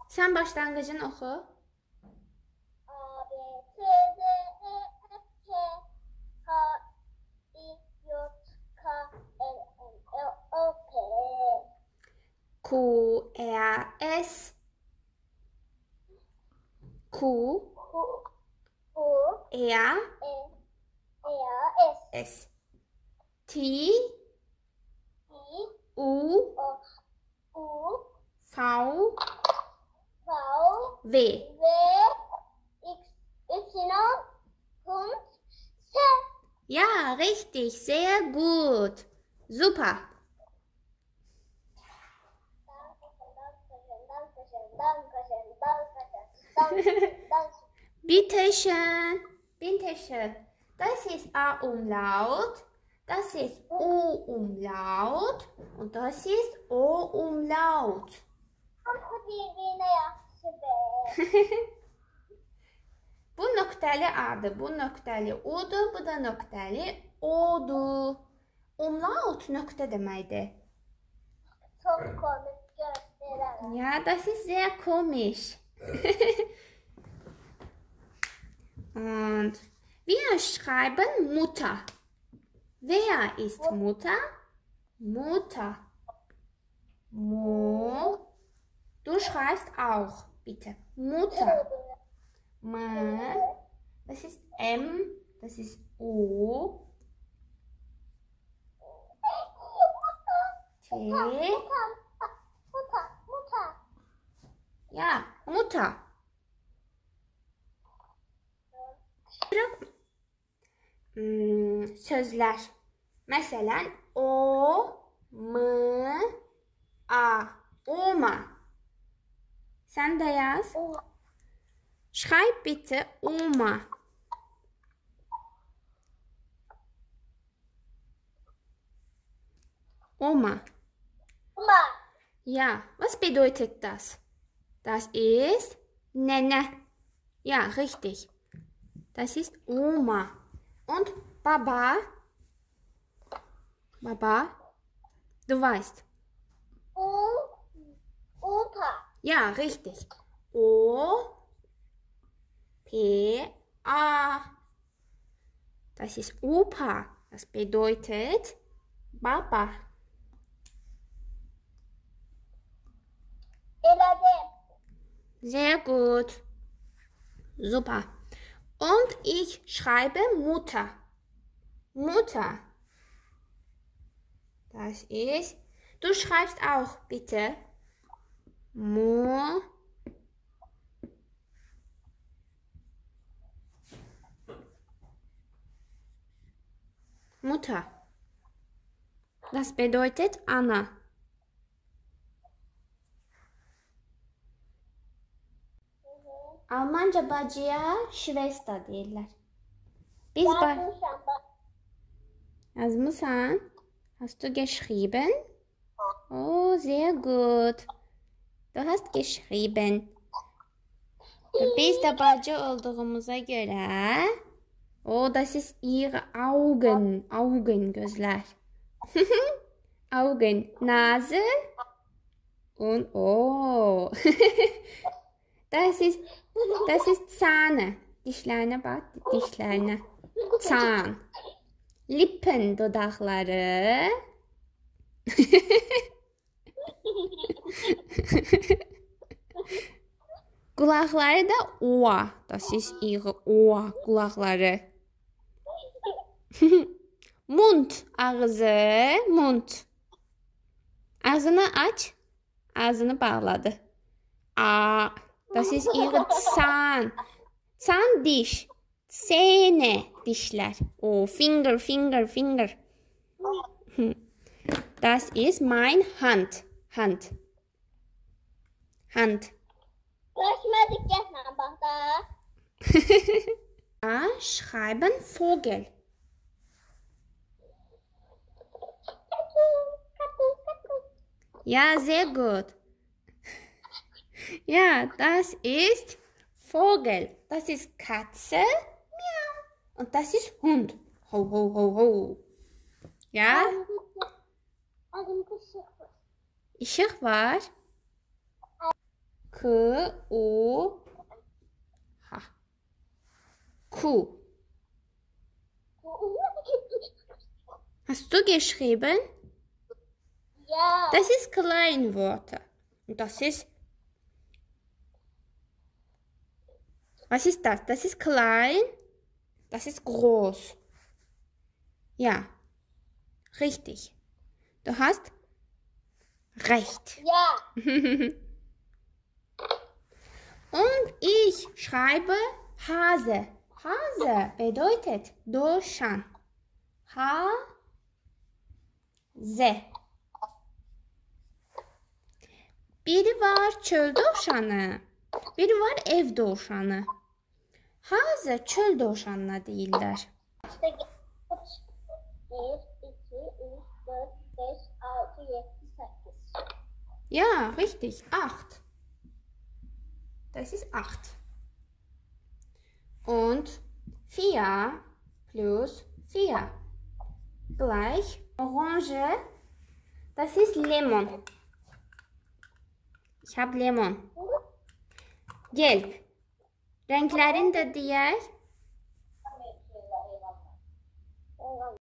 Sen başlangıcını oku. A, B, C, D, E, F, G, H, I, J, K, L, M, N, O, P. Q, R, S. Q, R, S. T, U, V, W. X, Y und Z. Ja, richtig, sehr gut. Super. Bitte schön. Bitte schön. Das ist A-Umlaut, das ist U-Umlaut und das ist O-Umlaut. Bu nöqtəli A-dır, bu nöqtəli U-dur, bu da nöqtəli O-dur. Umlaut nöqtə deməkdir. Ja, das ist sehr komisch. Und wir schreiben Mutter. Wer ist Mutter? Mutter. Du schreibst auch, bitte. Mutter. Das ist M, das ist O. T. Ja, Mutter. Sözler. Məsələn, O, M, A. Oma. Sen de yaz. Schreib bitte Oma. Oma. Ja, was bedeutet das? Das ist Nenne. Ja, richtig. Das ist Oma. Und Baba. Baba, du weißt. Opa. Ja, richtig. O, P, A. Das ist Opa. Das bedeutet Baba. Sehr gut. Super. Und ich schreibe Mutter. Mutter. Das ist. Du schreibst auch bitte. Mutter. Das bedeutet Anna. Almanca bacıya Schwester derler. Biz Yazmışsan. Hast du geschrieben? Oh, sehr gut. Du hast geschrieben. Biz de bacı olduğumuza göre. Oh, das ist ihre Augen. Augen, gözler. Augen, Nase und oh. Das ist Zähne. Dişlerine bak, dişlerine. Zahn. Lippen, dudakları. Kulakları da Ohr. Das ist ihre Ohr, kulakları. Mund, ağzı, mund. Ağzını aç, ağzını bağladı. A, das ist ihre Zahn. Zahn, diş. Zähne, dişler. Oh, Finger, Finger, Finger. Das ist mein Hand. Hand. Hand. Schreiben Vogel. Ja, sehr gut. Ja, das ist Vogel. Das ist Katze. Miau. Und das ist Hund. Ho, ho, ho, ho. Ja? Işık var. K-U-H. Kuh. Hast du geschrieben? Ja. Das ist Kleinworte. Und das ist... Was ist das? Das ist klein. Das ist groß. Ja. Richtig. Du hast recht. Ja. Und ich schreibe Hase. Hase bedeutet Deutschland. Hase. Biri var çöl dovşanı. Biri var ev dovşanı. Hase çöl dovşanına deyirlər. İşte 1, 2, 3, 4, 5, 6, 7, 8. Ja, richtig. 8. Das ist 8. Und 4 plus 4 gleich Orange. Das ist Lemon. Ich habe Lemon. Gelb. Renklerini de diğer